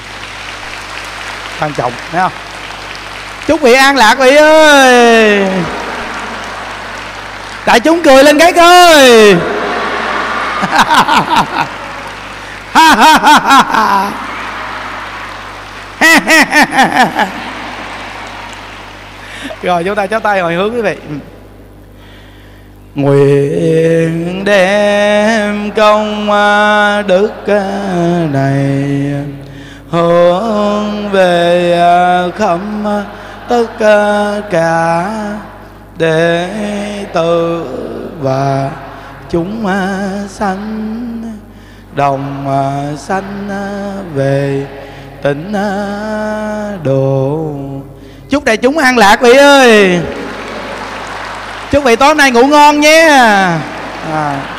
Quan trọng, thấy không? Chúc vị an lạc vị ơi. Đại chúng cười lên cái coi. Rồi chúng ta chắp tay hồi hướng quý vị. Nguyện đem công đức này hướng về khắp tất cả đệ tử và chúng sanh, đồng sanh về tịnh độ. Chúc đại chúng an lạc vị ơi. Chúc vị tối nay ngủ ngon nhé. À.